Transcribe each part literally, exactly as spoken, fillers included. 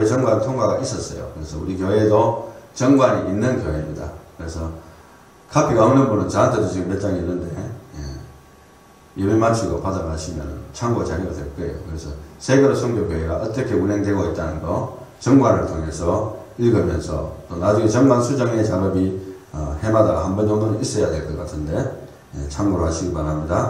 정관 통과가 있었어요. 그래서 우리 교회도 정관이 있는 교회입니다. 그래서 카피가 없는 분은 저한테도 지금 몇 장이 있는데 예, 예배 마치고 받아가시면 참고 자료가 될 거예요. 그래서 세계로 선교교회가 어떻게 운행되고 있다는 거 정관을 통해서 읽으면서 또 나중에 정관 수정의 작업이 어, 해마다 한 번 정도는 있어야 될 것 같은데 예, 참고로 하시기 바랍니다.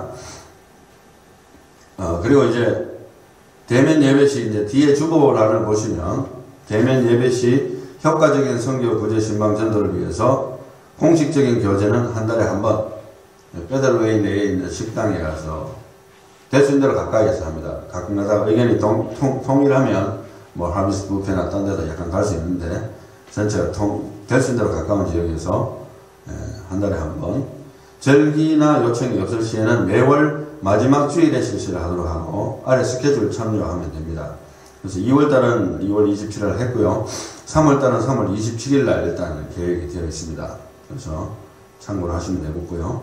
어, 그리고 이제 대면 예배시 이제 뒤에 주보란을 보시면 대면 예배시 효과적인 선교 구제 신방 전도를 위해서 공식적인 교제는 한 달에 한 번 페더럴웨이 내에 있는 식당에 가서 될 수 있는 대로 가까이에서 합니다. 가끔가다 의견이 동, 통, 통일하면 뭐 하비스 뷔페나 딴 데도 약간 갈 수 있는데 전체가 통, 될 수 있는 대로 가까운 지역에서 예, 한 달에 한 번 절기나 요청이 없을 시에는 매월 마지막 주일에 실시를 하도록 하고 아래 스케줄 참조하면 됩니다. 그래서 이월달은 이월 이십칠일 했고요. 삼월달은 삼월 이십칠일날 일단 계획이 되어 있습니다. 그래서 참고를 하시면 되겠고요.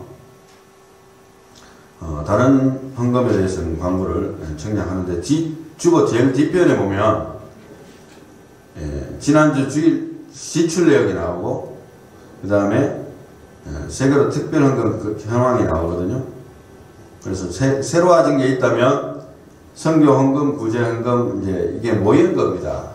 어, 다른 헌금에 대해서는 광고를 청약하는데 뒤, 주보 제일 뒷변에 보면 예, 지난주 주일 지출 내역이 나오고 그 다음에 예, 세계로 특별헌금 그 현황이 나오거든요. 그래서 새, 새로워진 게 있다면 선교헌금, 구제헌금 이제 이게 모인 겁니다.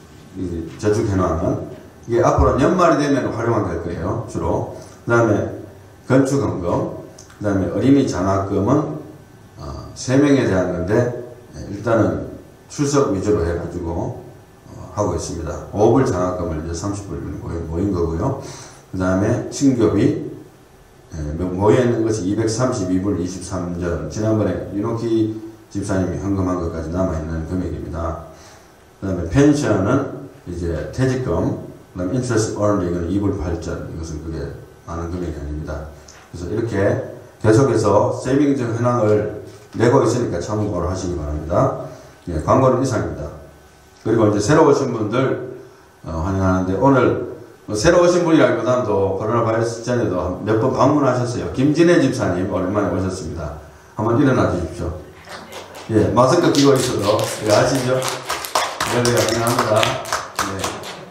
이 저축 현황은 이게 앞으로 연말이 되면 활용이 될 거예요. 주로. 그 다음에 건축헌금, 그 다음에 어린이 장학금은 어, 세 명에 대한 건데 일단은 출석 위주로 해가지고 어, 하고 있습니다. 오 불 장학금을 이제 삼십 불 모인, 모인 거고요. 그 다음에 친교비 예, 모여있는 것이 이백삼십이 불 이십삼 전 지난번에 윤옥희 집사님이 헌금한 것까지 남아있는 금액입니다. 그 다음에 펜션은 이제 퇴직금, 그 다음에 interest earned 이건 이 불 팔 전 이것은 그게 많은 금액이 아닙니다. 그래서 이렇게 계속해서 세이빙즈 현황을 내고 있으니까 참고를 하시기 바랍니다. 예, 광고는 이상입니다. 그리고 이제 새로 오신 분들 어, 환영하는데 오늘 뭐 새로 오신 분이라기보다도 코로나 바이러스 전에도 몇 번 방문하셨어요. 김진애 집사님 오랜만에 오셨습니다. 한번 일어나 주십시오. 예, 마스크 끼고 있어도 예, 아시죠? 네, 환영합니다. 예.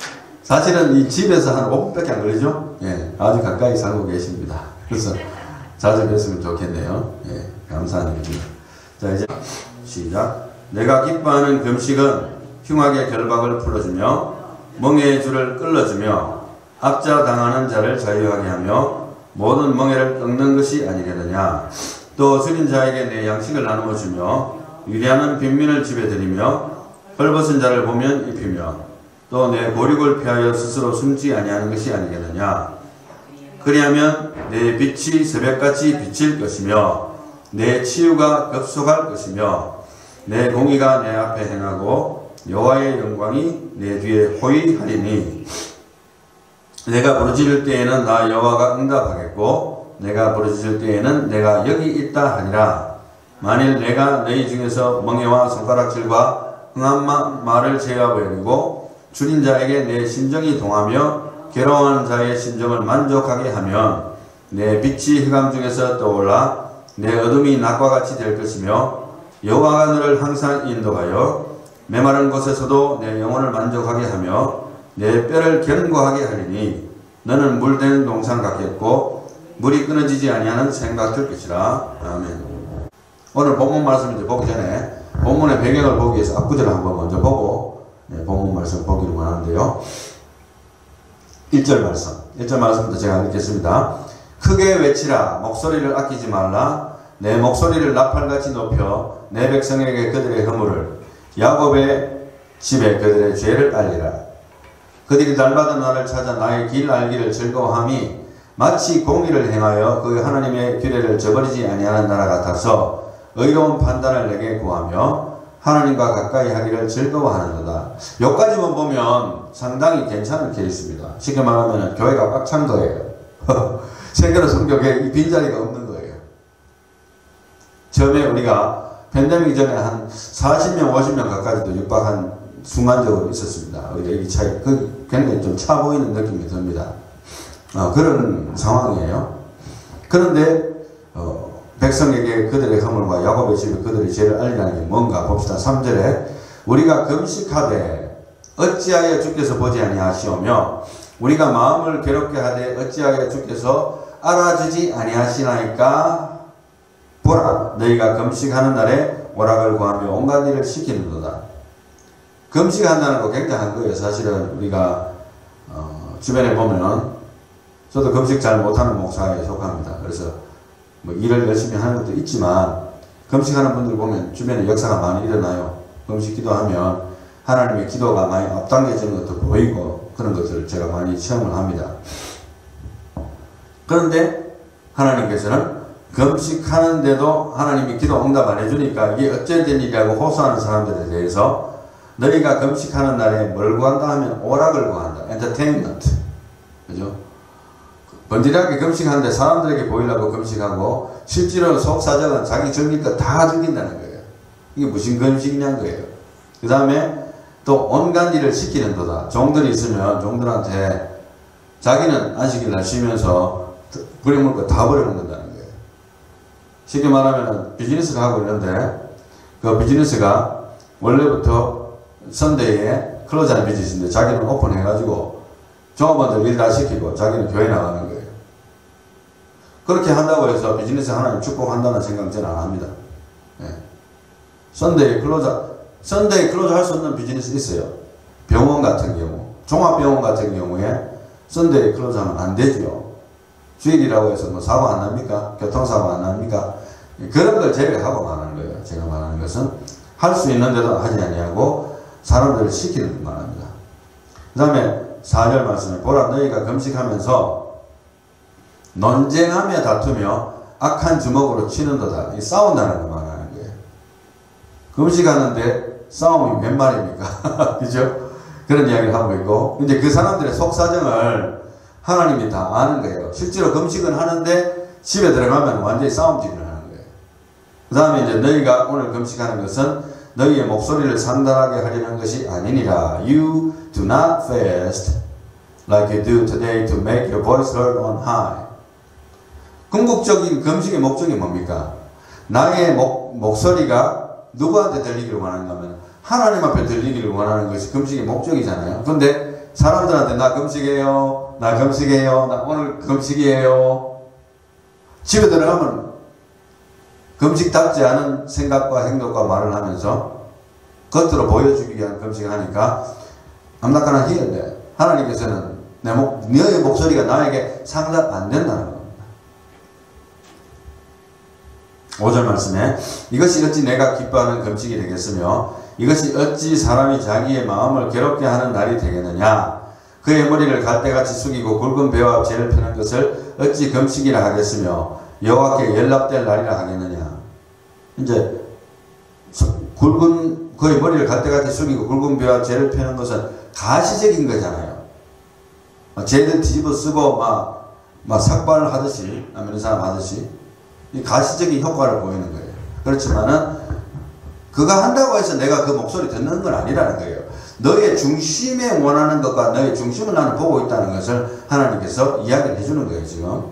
사실은 이 집에서 한 오 분밖에 안 걸리죠? 예, 아주 가까이 살고 계십니다. 그래서 자주 뵀으면 좋겠네요. 예, 감사한 일입니다. 자, 이제 시작. 내가 기뻐하는 금식은 흉악의 결박을 풀어주며 멍에의 줄을 끌어주며 압자당하는 자를 자유하게 하며 모든 멍에를 꺾는 것이 아니겠느냐. 또 줄인 자에게 내 양식을 나누어 주며 유리하는 빈민을 집에 들이며 헐벗은 자를 보면 입히며 또 내 고륙을 피하여 스스로 숨지 아니하는 것이 아니겠느냐. 그리하면 내 빛이 새벽같이 비칠 것이며 내 치유가 급속할 것이며 내 공의가 내 앞에 행하고 여호와의 영광이 내 뒤에 호위하리니 내가 부르짖을 때에는 나 여호와가 응답하겠고 내가 부르짖을 때에는 내가 여기 있다 하니라. 만일 내가 너희 중에서 멍에와 손가락질과 흥한 말을 제하고 여기고 줄인 자에게 내 심정이 동하며 괴로워하는 자의 심정을 만족하게 하면 내 빛이 흑암 중에서 떠올라 내 어둠이 낮과 같이 될 것이며 여호와가 너를 항상 인도하여 메마른 곳에서도 내 영혼을 만족하게 하며 내 뼈를 견고하게 하리니 너는 물된 동산 같겠고 물이 끊어지지 아니하는 샘 같을 것이라. 아멘. 오늘 본문 말씀 이제 보기 전에 본문의 배경을 보기 위해서 앞구절을 한번 먼저 보고 네, 본문 말씀 보기를 원하는데요. 일 절 말씀, 일 절 말씀부터 제가 읽겠습니다. 크게 외치라. 목소리를 아끼지 말라. 내 목소리를 나팔같이 높여 내 백성에게 그들의 허물을 야곱의 집에 그들의 죄를 알리라. 그들이 날마다 나를 찾아 나의 길 알기를 즐거워함이 마치 공의를 행하여 그 하나님의 규례를 저버리지 아니하는 나라 같아서 의로운 판단을 내게 구하며 하나님과 가까이 하기를 즐거워하는도다. 여기까지만 보면 상당히 괜찮은 케이스입니다. 쉽게 말하면 교회가 꽉 찬 거예요. 세계로 성교에 이 빈자리가 없는 거예요. 처음에 우리가 팬데믹 전에 한 사십 명, 오십 명 가까이도 육박한 순간적으로 있었습니다. 여기 차이, 그 굉장히 좀 차 보이는 느낌이 듭니다. 어, 그런 상황이에요. 그런데 어, 백성에게 그들의 허물과 야곱의 집에 그들의 죄를 알리라는 게 뭔가 봅시다. 삼 절에 우리가 금식하되 어찌하여 주께서 보지 아니하시오며 우리가 마음을 괴롭게 하되 어찌하여 주께서 알아주지 아니하시나이까. 보라, 너희가 금식하는 날에 오락을 구하며 온갖 일을 시키는도다. 금식한다는 거 굉장한 거예요. 사실은 우리가 어, 주변에 보면 저도 금식 잘 못하는 목사에 속합니다. 그래서 뭐 일을 열심히 하는 것도 있지만 금식하는 분들 보면 주변에 역사가 많이 일어나요. 금식 기도하면 하나님의 기도가 많이 앞당겨지는 것도 보이고 그런 것들을 제가 많이 체험을 합니다. 그런데 하나님께서는 금식하는데도 하나님이 기도 응답 안 해주니까 이게 어째 된 일이라고 호소하는 사람들에 대해서 너희가 금식하는 날에 뭘 구한다 하면 오락을 구한다. 엔터테인먼트. 그죠? 번지르하게 금식하는데 사람들에게 보이려고 금식하고 실제로 속사정은 자기 즐길 거 다 즐긴다는 거예요. 이게 무슨 금식이냐는 거예요. 그 다음에 또 온갖 일을 시키는 거다. 종들이 있으면 종들한테 자기는 안식일 날 쉬면서 버려먹을 거 다 버려먹는다는 거예요. 쉽게 말하면 비즈니스를 하고 있는데 그 비즈니스가 원래부터 선데이에 클로즈하는 비즈니스인데 자기는 오픈해가지고 종업원들 일 다 시키고 자기는 교회 나가는 거예요. 그렇게 한다고 해서 비즈니스 하나님 축복한다는 생각 저는 안 합니다. 예. 선데이 클로즈, 선데이 클로즈 할 수 없는 비즈니스 있어요. 병원 같은 경우, 종합병원 같은 경우에 선데이 클로즈 하면 안 되죠. 주일이라고 해서 뭐 사고 안 납니까? 교통사고 안 납니까? 그런 걸 제외하고 말하는 거예요. 제가 말하는 것은 할 수 있는데도 하지 아니하고 사람들을 시키는 말합니다. 그 다음에 사 절 말씀에 보라, 너희가 금식하면서 논쟁하며 다투며 악한 주먹으로 치는도다. 싸운다는 거 말하는 거예요. 금식하는데 싸움이 웬 말입니까? 그죠? 그런 이야기를 하고 있고, 이제 그 사람들의 속사정을 하나님이 다 아는 거예요. 실제로 금식은 하는데 집에 들어가면 완전히 싸움질을 하는 거예요. 그 다음에 이제 너희가 오늘 금식하는 것은 너희의 목소리를 산단하게 하려는 것이 아니니라. You do not fast like you do today to make your voice heard on high. 궁극적인 금식의 목적이 뭡니까? 나의 목, 목소리가 누구한테 들리기를 원하는가 하면 하나님 앞에 들리기를 원하는 것이 금식의 목적이잖아요. 근데 사람들한테 나 금식해요, 나 금식해요, 나 오늘 금식이에요. 집에 들어가면 금식답지 않은 생각과 행동과 말을 하면서 겉으로 보여주기 위한 금식을 하니까 I'm not gonna hear that. 하나님께서는 내 목, 너의 목소리가 나에게 상답 안 된다는 겁니다. 오 절 말씀에 이것이 어찌 내가 기뻐하는 금식이 되겠으며 이것이 어찌 사람이 자기의 마음을 괴롭게 하는 날이 되겠느냐. 그의 머리를 갈대같이 숙이고 굵은 배와 재를 펴는 것을 어찌 금식이라 하겠으며 여호와께 연락될 날이라 하겠느냐. 이제 굵은 그의 머리를 갈대같이 숙이고 굵은 배와 재를 펴는 것은 가시적인 거잖아요. 재를 뒤집어 쓰고 막, 막 삭발을 하듯이 아멘 사람 하듯이 이 가시적인 효과를 보이는 거예요. 그렇지만은 그가 한다고 해서 내가 그 목소리 듣는 건 아니라는 거예요. 너의 중심에 원하는 것과 너의 중심을 나는 보고 있다는 것을 하나님께서 이야기를 해주는 거예요. 지금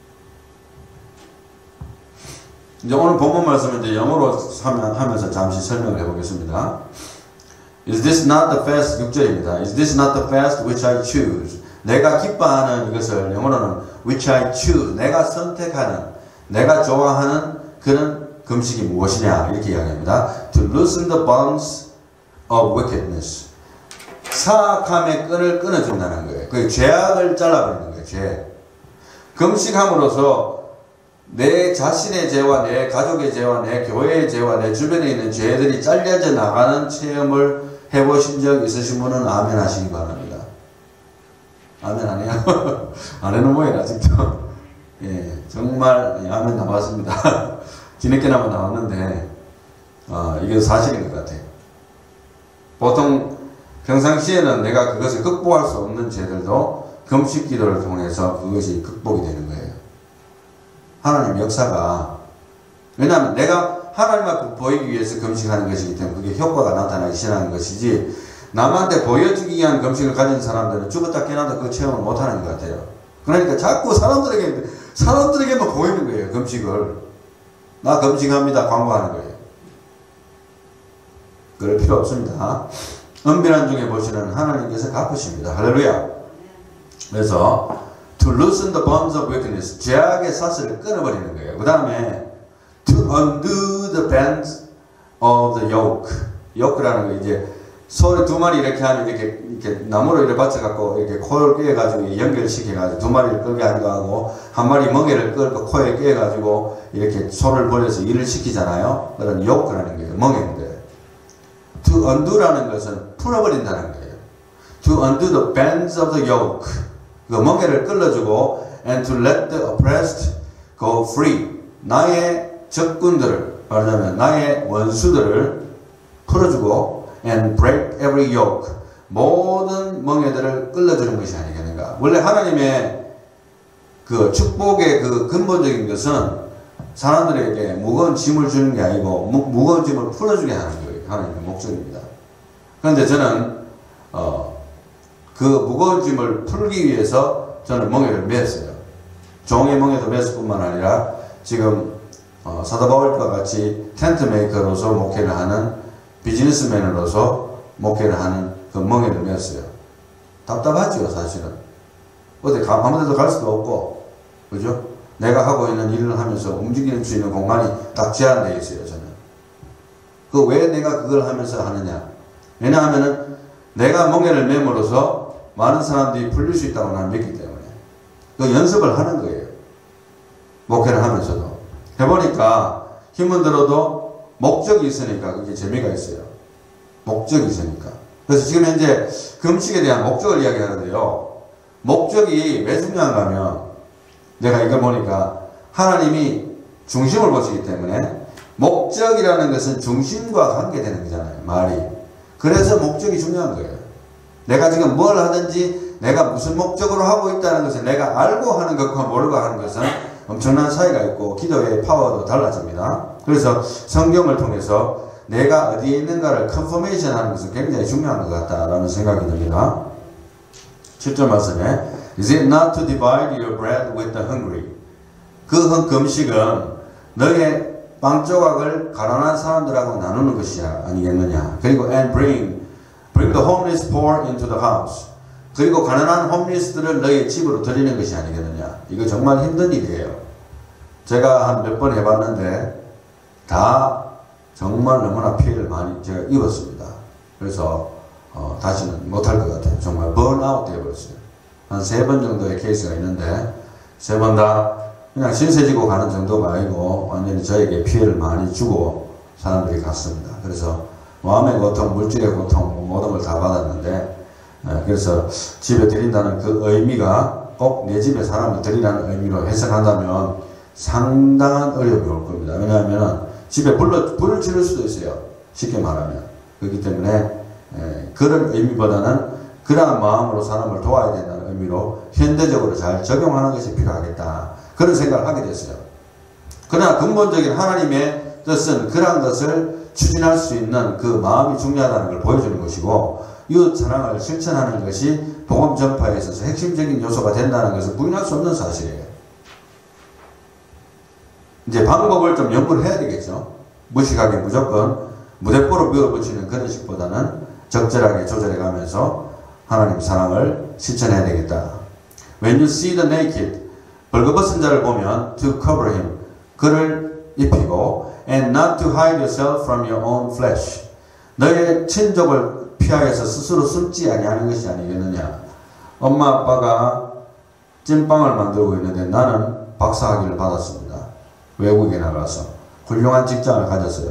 이제 오늘 본문 말씀을 이제 영어로 하면서 잠시 설명을 해보겠습니다. Is this not the fast? 육 절입니다. Is this not the fast which I choose? 내가 기뻐하는 이것을 영어로는 which I choose. 내가 선택하는, 내가 좋아하는 그런 금식이 무엇이냐 이렇게 이야기합니다. To loosen the bonds of wickedness. 사악함의 끈을 끊어준다는 거예요. 그 죄악을 잘라버리는 거예요. 죄. 금식함으로써 내 자신의 죄와 내 가족의 죄와 내 교회의 죄와 내 주변에 있는 죄들이 잘려져 나가는 체험을 해보신 적 있으신 분은 아멘 하시기 바랍니다. 아멘 안 해요? 안 해놓은 모양이라 아직도. 예, 정말 아멘 나왔습니다. 뒤늦게나마 나왔는데 어, 이게 사실인 것 같아요. 보통 평상시에는 내가 그것을 극복할 수 없는 죄들도 금식 기도를 통해서 그것이 극복이 되는 거예요. 하나님 역사가, 왜냐하면 내가 하나님 앞에 보이기 위해서 금식하는 것이기 때문에 그게 효과가 나타나기 시작하는 것이지, 남한테 보여주기 위한 금식을 가진 사람들은 죽었다 깨어나도 그 체험을 못하는 것 같아요. 그러니까 자꾸 사람들에게 사람들에게만 보이는 거예요. 금식을. 나 금식합니다 광고하는 거예요. 그럴 필요 없습니다. 은밀한 중에 보시는 하나님께서 갚으십니다. 할렐루야. 그래서 to loosen the bonds of wickedness, 죄악의 사슬을 끊어버리는 거예요. 그 다음에 to undo the bands of the yoke. yoke라는 거 이제 소리 두 마리 이렇게 하면 이렇게, 이렇게 나무로 이렇게 받쳐갖고 이렇게 코를 끼워가지고 연결시켜가지고 두 마리를 끌게 하기도 하고 한 마리 멍에를 끌고 코에 끼워가지고 이렇게 소를 벌여서 일을 시키잖아요. 그런 yoke라는 거예요. 멍에인데. to undo라는 것은 풀어버린다는 거예요. to undo the bands of the yoke. 그 멍에를 끌어주고 and to let the oppressed go free. 나의 적군들을 말하자면 나의 원수들을 풀어주고 and break every yoke. 모든 멍에들을 끌어주는 것이 아니겠는가. 원래 하나님의 그 축복의 그 근본적인 것은 사람들에게 무거운 짐을 주는 게 아니고 무, 무거운 짐을 풀어주게 하는 거예요. 하나님의 목적입니다. 그런데 저는 어, 그 무거운 짐을 풀기 위해서 저는 멍에를 맸어요. 종의 멍에도 맸을 뿐만 아니라 지금 어, 사도 바울과 같이 텐트 메이커로서 목회를 하는 비즈니스맨으로서 목회를 하는 그 멍에를 맸어요. 답답하죠, 사실은. 어디 가, 아무 데도 갈 수도 없고, 그죠? 내가 하고 있는 일을 하면서 움직일 수 있는 공간이 딱 제한되어 있어요, 저는. 그 왜 내가 그걸 하면서 하느냐? 왜냐하면은 내가 멍에를 맴으로써 많은 사람들이 풀릴 수 있다고 나는 믿기 때문에. 그 연습을 하는 거예요. 목회를 하면서도. 해보니까 힘은 들어도 목적이 있으니까 그게 재미가 있어요. 목적이 있으니까. 그래서 지금 현재 금식에 대한 목적을 이야기하는데요. 목적이 왜 중요한가 하면 내가 이거 보니까 하나님이 중심을 보시기 때문에 목적이라는 것은 중심과 관계되는 거잖아요. 말이. 그래서 목적이 중요한 거예요. 내가 지금 뭘 하든지 내가 무슨 목적으로 하고 있다는 것을 내가 알고 하는 것과 모르고 하는 것은 엄청난 차이가 있고 기도의 파워도 달라집니다. 그래서 성경을 통해서 내가 어디에 있는가를 컨퍼메이션 하는 것은 굉장히 중요한 것 같다라는 생각이 듭니다. 칠 절 말씀에 Is it not to divide your bread with the hungry? 그 금식은 너의 빵 조각을 가난한 사람들하고 나누는 것이 아니겠느냐. 그리고 and bring bring the homeless poor into the house. 그리고 가난한 홈리스들을 너희 집으로 들이는 것이 아니겠느냐. 이거 정말 힘든 일이에요. 제가 한 몇 번 해봤는데 다 정말 너무나 피해를 많이 제가 입었습니다. 그래서 어, 다시는 못할 것 같아요. 정말 번아웃 되어버렸어요. 한 세 번 정도의 케이스가 있는데 세 번 다 그냥 신세지고 가는 정도가 아니고 완전히 저에게 피해를 많이 주고 사람들이 갔습니다. 그래서 마음의 고통, 물질의 고통 모든 걸 다 받았는데 그래서 집에 드린다는 그 의미가 꼭 내 집에 사람을 드리라는 의미로 해석한다면 상당한 어려움이 올 겁니다. 왜냐하면 집에 불러, 불을 지를 수도 있어요. 쉽게 말하면. 그렇기 때문에 에, 그런 의미보다는 그러한 마음으로 사람을 도와야 된다는 의미로 현대적으로 잘 적용하는 것이 필요하겠다. 그런 생각을 하게 됐어요. 그러나 근본적인 하나님의 뜻은 그러한 것을 추진할 수 있는 그 마음이 중요하다는 걸 보여주는 것이고 이웃 사랑을 실천하는 것이 복음 전파에 있어서 핵심적인 요소가 된다는 것은 부인할 수 없는 사실이에요. 이제 방법을 좀 연구를 해야 되겠죠. 무식하게 무조건 무대뽀로 밀어붙이는 그런 식보다는 적절하게 조절해 가면서 하나님 사랑을 실천해야 되겠다. When you see the naked, 벌거벗은 자를 보면 to cover him, 그를 입히고 and not to hide yourself from your own flesh, 너의 친족을 피하여서 스스로 숨지 아니하는 것이 아니겠느냐. 엄마 아빠가 찐빵을 만들고 있는데 나는 박사학위를 받았습니다. 외국에 나가서 훌륭한 직장을 가졌어요.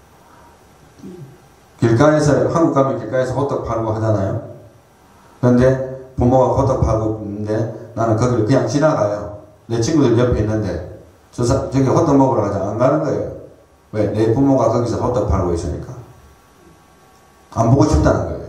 길가에서 한국 가면 길가에서 호떡 팔고 하잖아요. 그런데 부모가 호떡 팔고 있는데 나는 거기를 그냥 지나가요. 내 친구들 옆에 있는데 저 사, 저기 호떡 먹으러 가자 안 가는 거예요. 왜? 내 부모가 거기서 호떡 팔고 있으니까 안 보고 싶다는 거예요.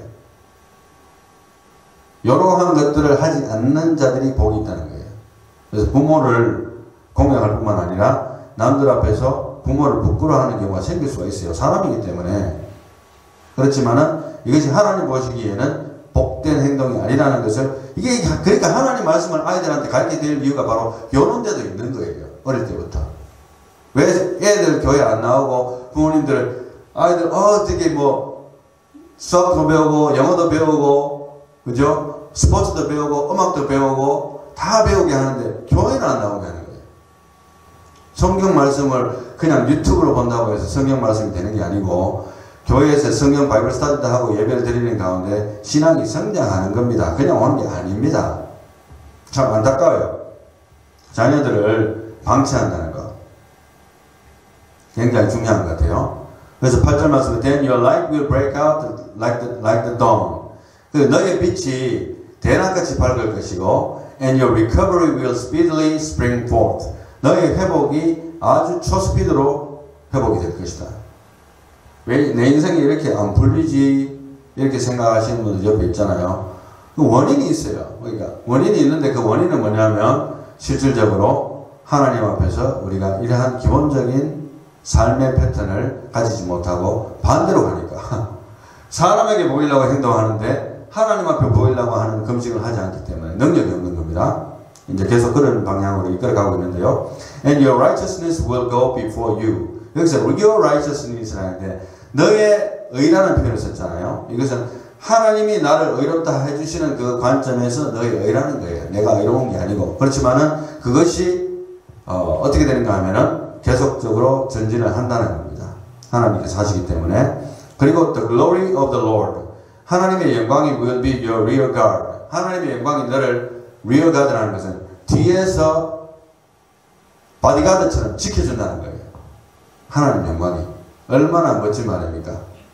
이러한 것들을 하지 않는 자들이 복이 있다는 거예요. 그래서 부모를 공경할 뿐만 아니라 남들 앞에서 부모를 부끄러워하는 경우가 생길 수가 있어요. 사람이기 때문에. 그렇지만은 이것이 하나님 보시기에는 복된 행동이 아니라는 것을, 이게 그러니까 하나님 말씀을 아이들한테 가르치게 될 이유가 바로 이런 데도 있는 거예요. 어릴 때부터. 왜 애들 교회 안 나오고 부모님들 아이들 어, 어떻게 뭐 수학도 배우고 영어도 배우고 그죠? 스포츠도 배우고 음악도 배우고 다 배우게 하는데 교회는 안 나오게 하는 거예요. 성경 말씀을 그냥 유튜브로 본다고 해서 성경 말씀이 되는 게 아니고 교회에서 성경 바이블 스터디도 하고 예배를 드리는 가운데 신앙이 성장하는 겁니다. 그냥 오는 게 아닙니다. 참 안타까워요. 자녀들을 방치한다는 거 굉장히 중요한 것 같아요. 그래서 팔 절 말씀에 Then your light will break out like the, like the dawn. 그 너의 빛이 대낮같이 밝을 것이고 And your recovery will speedily spring forth. 너의 회복이 아주 초스피드로 회복이 될 것이다. 왜 내 인생이 이렇게 안 풀리지? 이렇게 생각하시는 분들 옆에 있잖아요. 그 원인이 있어요. 그러니까 원인이 있는데 그 원인은 뭐냐면 실질적으로 하나님 앞에서 우리가 이러한 기본적인 삶의 패턴을 가지지 못하고 반대로 가니까 사람에게 보이려고 행동하는데 하나님 앞에 보이려고 하는 금식을 하지 않기 때문에 능력이 없는 겁니다. 이제 계속 그런 방향으로 이끌어가고 있는데요. And your righteousness will go before you. 여기서 your righteousness라는데 너의 의라는 표현을 썼잖아요. 이것은 하나님이 나를 의롭다 해주시는 그 관점에서 너의 의라는 거예요. 내가 의로운 게 아니고. 그렇지만은 그것이 어, 어떻게 되는가 하면은 계속적으로 전진을 한다는 겁니다. 하나님께서 하시기 때문에. 그리고 the glory of the Lord. 하나님의 영광이 will be your rear guard. 하나님의 영광이 너를 rear guard라는 것은 뒤에서 바디가드처럼 지켜준다는 거예요. 하나님의 영광이. 얼마나 멋진 말입니까?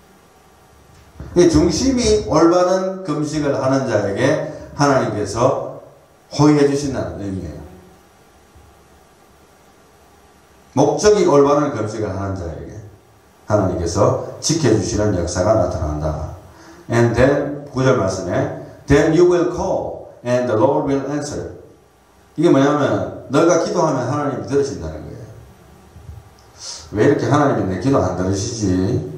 중심이 올바른 금식을 하는 자에게 하나님께서 호의해 주신다는 의미예요. 목적이 올바른 금식을 하는 자에게 하나님께서 지켜주시는 역사가 나타난다. And then 구 절 말씀에 Then you will call and the Lord will answer. 이게 뭐냐면 너가 기도하면 하나님이 들으신다는 거예요. 왜 이렇게 하나님이 내 기도 안 들으시지?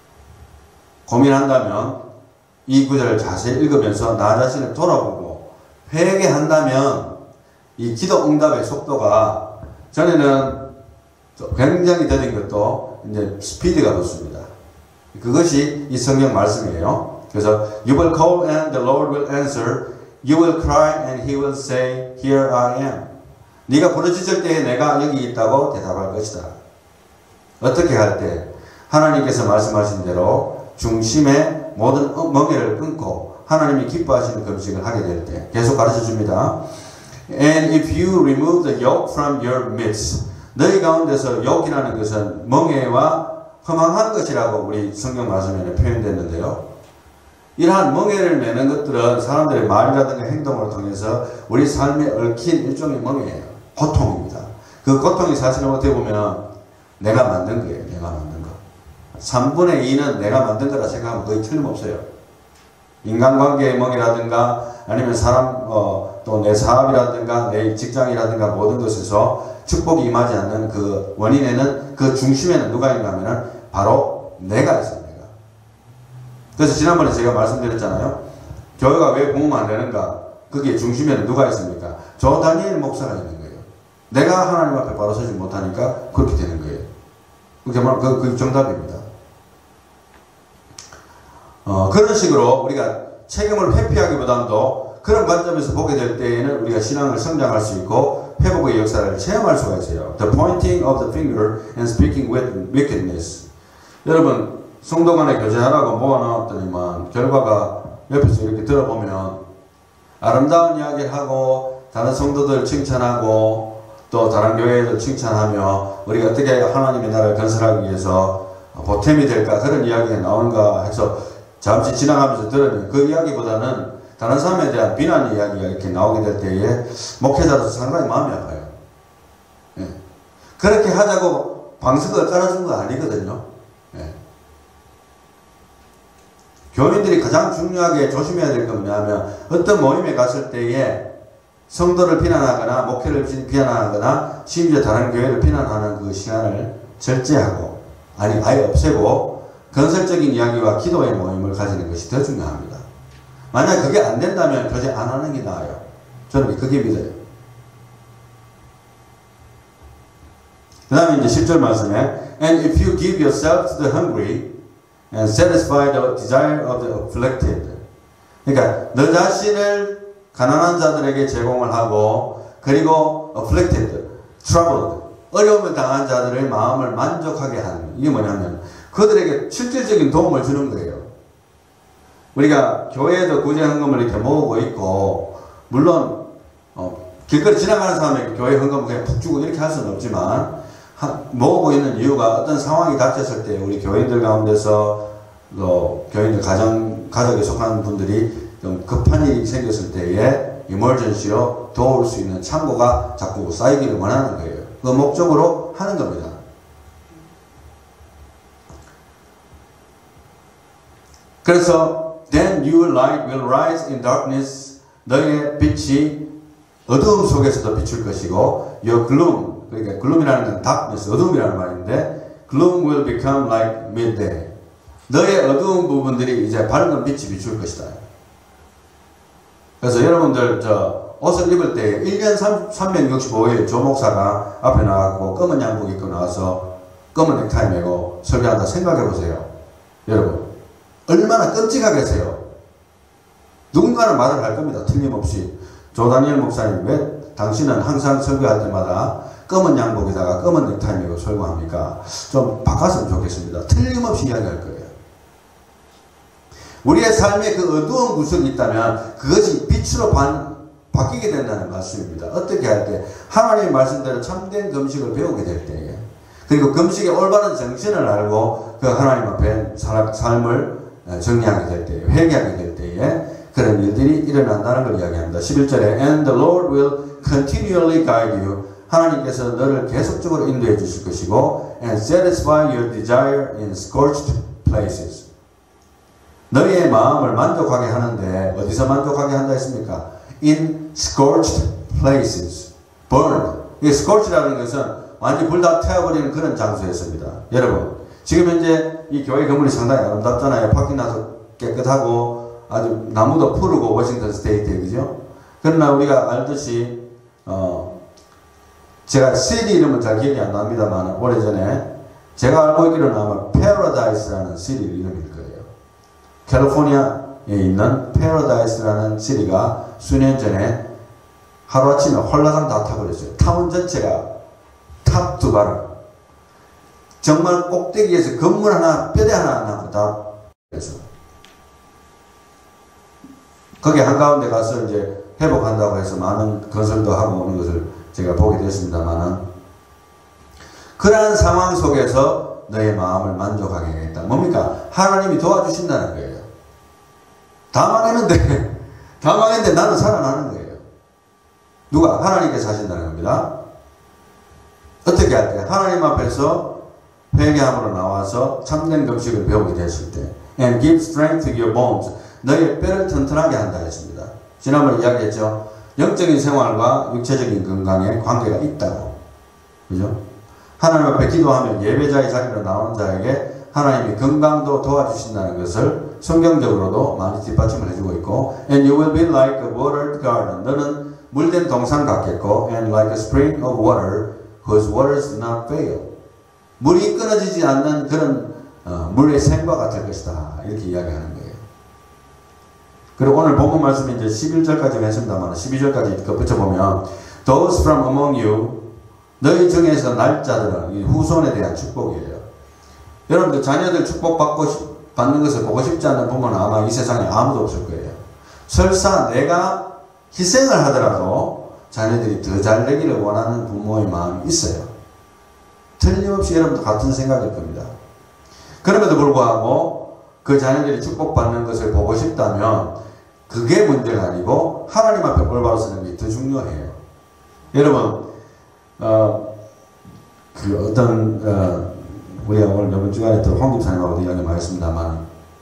고민한다면 이 구절을 자세히 읽으면서 나 자신을 돌아보고 회개한다면 이 기도 응답의 속도가 전에는 굉장히 더딘 것도 이제 스피드가 높습니다. 그것이 이 성경 말씀이에요. 그래서 You will call and the Lord will answer. You will cry and He will say, Here I am. 네가 부르짖을 때에 내가 여기 있다고 대답할 것이다. 어떻게 할 때? 하나님께서 말씀하신 대로 중심의 모든 멍에를 끊고 하나님이 기뻐하시는 금식을 하게 될 때 계속 가르쳐 줍니다. And if you remove the yoke from your midst. 너희 가운데서 욕이라는 것은 멍에와 허망한 것이라고 우리 성경 말씀에 표현됐는데요. 이러한 멍에를 매는 것들은 사람들의 말이라든가 행동을 통해서 우리 삶에 얽힌 일종의 멍에예요. 고통입니다. 그 고통이 사실은 어떻게 보면 내가 만든 거예요. 내가 만든 거. 삼분의 이는 내가 만든 거라 생각하면 거의 틀림없어요. 인간관계의 멍이라든가 아니면 사람 어, 또 내 사업이라든가 내 직장이라든가 모든 것에서 축복이 임하지 않는 그 원인에는 그 중심에는 누가 있나 하면 바로 내가 있습니다. 그래서 지난번에 제가 말씀드렸잖아요. 교회가 왜 부흥 안 되는가? 그게 중심에는 누가 있습니까? 저 다니엘 목사가 있는 거예요. 내가 하나님 앞에 바로 서지 못하니까 그렇게 되는 거예요. 그게 바로 그, 그 정답입니다. 어, 그런 식으로 우리가 책임을 회피하기보다도 그런 관점에서 보게 될 때에는 우리가 신앙을 성장할 수 있고 회복의 역사를 체험할 수가 있어요. The pointing of the finger and speaking with wickedness. 여러분 성도 간에 교제하라고 모아놨더니만 결과가 옆에서 이렇게 들어보면 아름다운 이야기를 하고 다른 성도들 칭찬하고 또 다른 교회들 칭찬하며 우리가 어떻게 하나님의 나라를 건설하기 위해서 보탬이 될까 그런 이야기가 나오는가 해서 잠시 지나가면서 들으면 그 이야기보다는 다른 사람에 대한 비난 이야기가 이렇게 나오게 될 때에 목회자로서 상당히 마음이 아파요. 예. 그렇게 하자고 방석을 깔아준 거 아니거든요. 예. 교인들이 가장 중요하게 조심해야 될 건 뭐냐면 어떤 모임에 갔을 때에 성도를 비난하거나 목회를 비난하거나 심지어 다른 교회를 비난하는 그 시간을 절제하고 아니 아예 없애고 건설적인 이야기와 기도의 모임을 가지는 것이 더 중요합니다. 만약 그게 안 된다면 교제 안 하는 게 나아요. 저는 그게 믿어요. 그 다음에 이제 십 절 말씀에 And if you give yourself to the hungry and satisfy the desire of the afflicted. 그러니까 너 자신을 가난한 자들에게 제공을 하고 그리고 afflicted, troubled, 어려움을 당한 자들의 마음을 만족하게 하는 이게 뭐냐면 그들에게 실질적인 도움을 주는 거예요. 우리가 교회에도 구제헌금을 이렇게 모으고 있고 물론 어, 길거리 지나가는 사람에게 교회 헌금을 그냥 푹 주고 이렇게 할 수는 없지만 하, 모으고 있는 이유가 어떤 상황이 닥쳤을 때 우리 교인들 가운데서 또 교인들 가정, 가족에 속한 분들이 좀 급한 일이 생겼을 때에 이머전시로 도울 수 있는 창고가 자꾸 쌓이기를 원하는 거예요. 그 목적으로 하는 겁니다. 그래서 then your light will rise in darkness. 너의 빛이 어두움 속에서도 비출 것이고 your gloom, 그러니까 gloom이라는 건 darkness, 어두움이라는 말인데 gloom will become like midday. 너의 어두운 부분들이 이제 밝은 빛이 비출 것이다. 그래서 여러분들 저 옷을 입을 때 일 년 삼백육십오 일 조 목사가 앞에 나가고 검은 양복 입고 나와서 검은 넥타이 메고 설교한다 생각해 보세요. 여러분 얼마나 끔찍하겠어요. 누군가는 말을 할 겁니다. 틀림없이 조 다니엘 목사님 왜 당신은 항상 설교할 때마다 검은 양복에다가 검은 넥타이 메고 설교합니까? 좀 바꿨으면 좋겠습니다. 틀림없이 이야기할 거예요. 우리의 삶에 그 어두운 구석이 있다면 그것이 빛으로 반, 바뀌게 된다는 말씀입니다. 어떻게 할 때? 하나님의 말씀대로 참된 금식을 배우게 될 때에 그리고 금식의 올바른 정신을 알고 그 하나님 앞에 삶을 정리하게 될 때에 회개하게 될 때에 그런 일들이 일어난다는 걸 이야기합니다. 십일 절에 And the Lord will continually guide you. 하나님께서 너를 계속적으로 인도해 주실 것이고 And satisfy your desire in scorched places. 너희의 마음을 만족하게 하는데 어디서 만족하게 한다 했습니까? In scorched places. burned. 이 scorched라는 것은 완전히 불 다 태워버리는 그런 장소였습니다. 여러분 지금 현재 이 교회 건물이 상당히 아름답잖아요. 밖이 나서 깨끗하고 아주 나무도 푸르고 워싱턴 스테이트에 그죠? 그러나 우리가 알듯이 어 제가 시리 이름은 잘 기억이 안 납니다만 오래전에 제가 알고 있기로는 아마 패러다이스라는 시리 이름일 거예요. 캘리포니아에 있는 패러다이스라는 시리가 수년 전에 하루아침에 홀라당 다 타버렸어요. 타운 전체가 탑 두 발을 정말 꼭대기에서 건물 하나 뼈대 하나 안 남고 다 그래서 거기 한가운데 가서 이제 회복한다고 해서 많은 건설도 하고 오는 것을 제가 보게 됐습니다만은 그러한 상황 속에서 너의 마음을 만족하게 하겠다. 뭡니까? 하나님이 도와주신다는 거예요. 다 망했는데 다 망했는데 나는 살아나는 거예요. 누가? 하나님께서 하신다는 겁니다. 어떻게 할 때? 하나님 앞에서 회개함으로 나와서 참된 금식을 배우게 됐을 때 And give strength to your bones. 너의 뼈를 튼튼하게 한다 했습니다. 지난번에 이야기했죠. 영적인 생활과 육체적인 건강에 관계가 있다고. 그죠? 하나님 앞에 기도하면 예배자의 자리로 나오는 자에게 하나님이 건강도 도와주신다는 것을 성경적으로도 많이 뒷받침을 해주고 있고 And you will be like a watered garden. 너는 물된 동산 같겠고 And like a spring of water whose waters do not fail. 물이 끊어지지 않는 그런 어, 물의 샘과 같을 것이다. 이렇게 이야기하는 거예요. 그리고 오늘 본문 말씀이 이제 십일 절까지 했습니다만 십이 절까지 붙여보면 Those from among you 너희 중에서 날 자들은 후손에 대한 축복이에요. 여러분들 자녀들 축복받고 받는 것을 보고 싶지 않는 부모는 아마 이 세상에 아무도 없을 거예요. 설사 내가 희생을 하더라도 자녀들이 더 잘 되기를 원하는 부모의 마음이 있어요. 틀림없이 여러분도 같은 생각일 겁니다. 그럼에도 불구하고 그 자녀들이 축복받는 것을 보고 싶다면 그게 문제가 아니고 하나님 앞에 올바로 서는 게 더 중요해요. 여러분 어, 그 어떤 어, 우리가 오늘 이번 주간에 또 황 집사님하고도 이야기 많이 했습니다만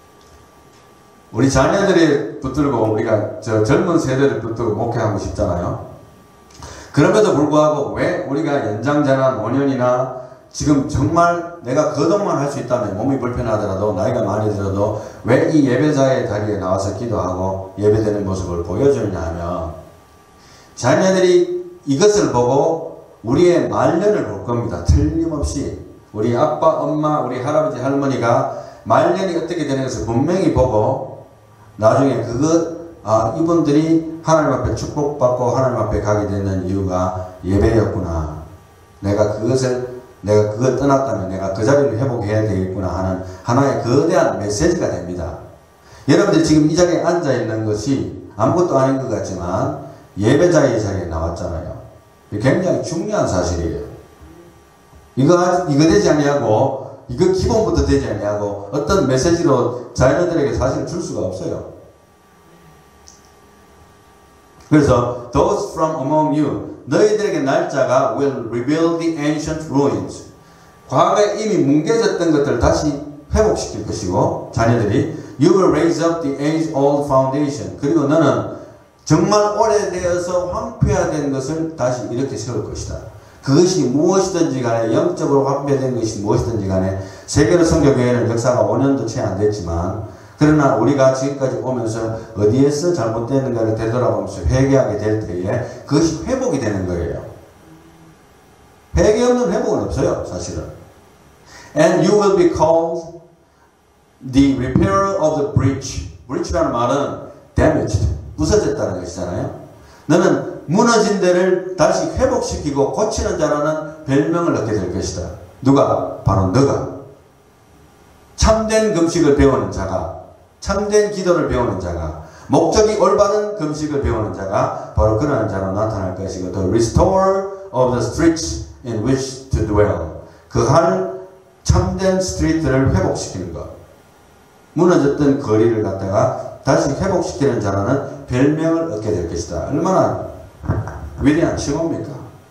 우리 자녀들이 붙들고 우리가 저 젊은 세대를 붙들고 목회하고 싶잖아요. 그럼에도 불구하고 왜 우리가 연장자나 노년이나 지금 정말 내가 거동만 할 수 있다면 몸이 불편하더라도 나이가 많이 들어도 왜 이 예배자의 자리에 나와서 기도하고 예배되는 모습을 보여주느냐 하면 자녀들이 이것을 보고 우리의 말년을 볼 겁니다. 틀림없이 우리 아빠, 엄마, 우리 할아버지, 할머니가 말년이 어떻게 되는 것을 분명히 보고 나중에 그것 아 이분들이 하나님 앞에 축복받고 하나님 앞에 가게 되는 이유가 예배였구나. 내가 그것을 내가 그걸 떠났다면 내가 그 자리를 회복해야 되겠구나 하는 하나의 거대한 메시지가 됩니다. 여러분들이 지금 이 자리에 앉아 있는 것이 아무것도 아닌 것 같지만 예배자의 자리에 나왔잖아요. 굉장히 중요한 사실이에요. 이거 이거 되지 아니하고 이거 기본부터 되지 아니하고 어떤 메시지로 자녀들에게 사실 줄 수가 없어요. 그래서 those from among you 너희들에게 날짜가 will rebuild the ancient ruins. 과거에 이미 뭉개졌던 것들을 다시 회복시킬 것이고 자녀들이 you will raise up the age-old foundation. 그리고 너는 정말 오래되어서 황폐화된 것을 다시 이렇게 세울 것이다. 그것이 무엇이든지 간에 영적으로 황폐된 것이 무엇이든지 간에 세계로 선교교회는 역사가 오 년도 채 안 됐지만 그러나 우리가 지금까지 오면서 어디에서 잘못됐는가를 되돌아보면서 회개하게 될 때에 그것이 회복이 되는 거예요. 회개 없는 회복은 없어요, 사실은. And you will be called the repairer of the breach. breach라는 말은 damaged, 부서졌다는 것이잖아요. 너는 무너진 데를 다시 회복시키고 고치는 자라는 별명을 얻게 될 것이다. 누가? 바로 너가. 참된 금식을 배우는 자가, 참된 기도를 배우는 자가, 목적이 올바른 금식을 배우는 자가 바로 그러한 자로 나타날 것이고 the restorer of the streets in which to dwell. 그 한 참된 스트리트를 회복시키는 것. 무너졌던 거리를 갖다가 다시 회복시키는 자라는 별명을 얻게 될 것이다. 얼마나 위대한 칭호입니까?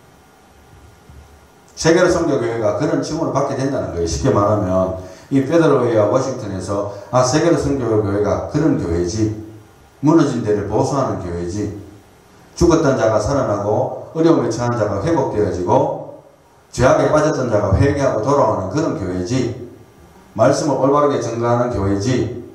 세계로 선교교회가 그런 칭호를 받게 된다는 거예요. 쉽게 말하면 이 페더로웨이와 워싱턴에서 아 세계로 선교교회가 그런 교회지, 무너진 데를 보수하는 교회지, 죽었던 자가 살아나고 어려움에 처한 자가 회복되어지고 죄악에 빠졌던 자가 회개하고 돌아오는 그런 교회지, 말씀을 올바르게 전가하는 교회지.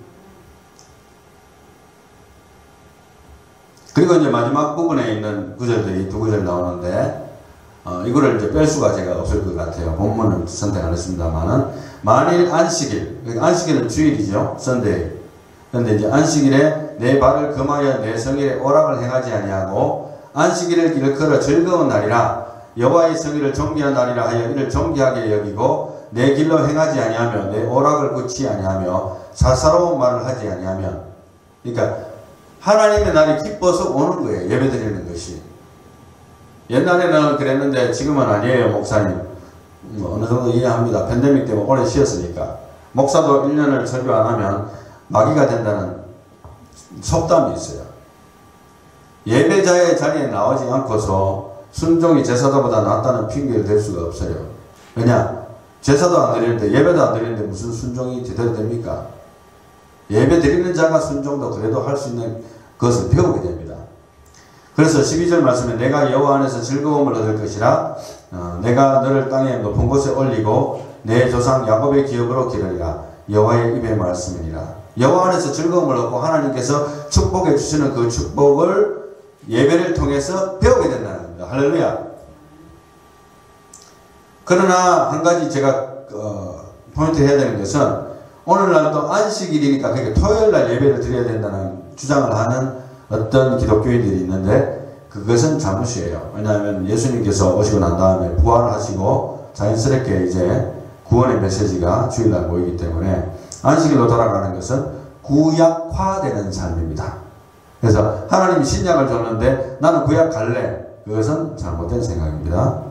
그리고 이제 마지막 부분에 있는 구절들이 두 구절 나오는데 어, 이거를 이제 뺄 수가 제가 없을 것 같아요. 본문은 선택 안 했습니다만은 만일 안식일, 안식일은 주일이죠. 선데이. 그런데 이제 안식일에 내 발을 금하여 내 성일에 오락을 행하지 아니하고 안식일을 일컬어 즐거운 날이라 여호와의 성일을 존귀한 날이라 하여 이를 존귀하게 여기고 내 길로 행하지 아니하며 내 오락을 굳지 아니하며 사사로운 말을 하지 아니하면, 그러니까 하나님의 날이 기뻐서 오는 거예요. 예배드리는 것이. 옛날에는 그랬는데 지금은 아니에요. 목사님 뭐 어느 정도 이해합니다. 팬데믹 때문에 오래 쉬었으니까. 목사도 일 년을 설교 안 하면 마귀가 된다는 속담이 있어요. 예배자의 자리에 나오지 않고서 순종이 제사도보다 낫다는 핑계를 댈 수가 없어요. 왜냐? 제사도 안 드리는데 예배도 안 드리는데 무슨 순종이 제대로 됩니까? 예배 드리는 자가 순종도 그래도 할 수 있는 것을 배우게 됩니다. 그래서 십이 절 말씀에 내가 여호와 안에서 즐거움을 얻을 것이라 어, 내가 너를 땅의 높은 곳에 올리고 내 조상 야곱의 기업으로 기르리라. 여호와의 입의 말씀이니라. 여호와 안에서 즐거움을 얻고 하나님께서 축복해 주시는 그 축복을 예배를 통해서 배우게 된다는 겁니다. 할렐루야. 그러나 한 가지 제가 어, 포인트 해야 되는 것은 오늘날도 안식일이니까 그러니까 토요일날 예배를 드려야 된다는 주장을 하는 어떤 기독교인들이 있는데 그것은 잘못이에요. 왜냐하면 예수님께서 오시고 난 다음에 부활하시고 자연스럽게 이제 구원의 메시지가 주일날 모이기 때문에 안식일로 돌아가는 것은 구약화되는 삶입니다. 그래서 하나님이 신약을 줬는데 나는 구약 갈래. 그것은 잘못된 생각입니다.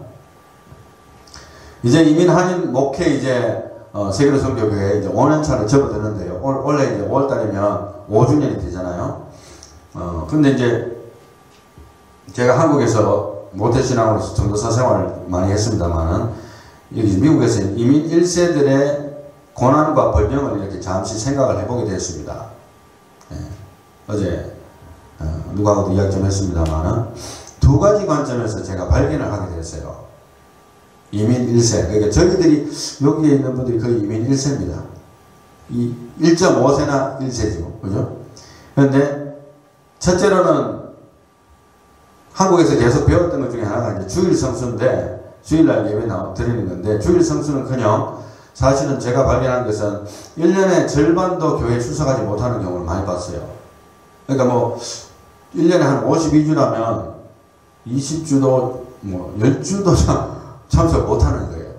이제 이민 한인 목회 이제 어, 세계로 선교교회 이제 오 년 차를 접어드는데요. 올, 원래 이제 오월 달이면 오 주년이 되잖아요. 어, 근데 이제 제가 한국에서 모태신앙으로서 전도사 생활을 많이 했습니다만은 여기 미국에서 이민 일 세들의 고난과 번영을 이렇게 잠시 생각을 해보게 됐습니다. 예, 어제 어, 누구하고도 이야기 좀 했습니다만은 두 가지 관점에서 제가 발견을 하게 됐어요. 이민 일 세. 그러니까 저희들이 여기에 있는 분들이 거의 이민 일 세입니다. 이 일 점 오 세나 일 세죠. 그죠? 그런데 첫째로는 한국에서 계속 배웠던 것 중에 하나가 이제 주일 성수인데 주일날 예배 나오 드리는 건데 주일 성수는 그냥 사실은 제가 발견한 것은 일 년에 절반도 교회 출석하지 못하는 경우를 많이 봤어요. 그러니까 뭐 일 년에 한 오십이 주라면 이십 주도 뭐 십 주도 참석 못하는 거예요.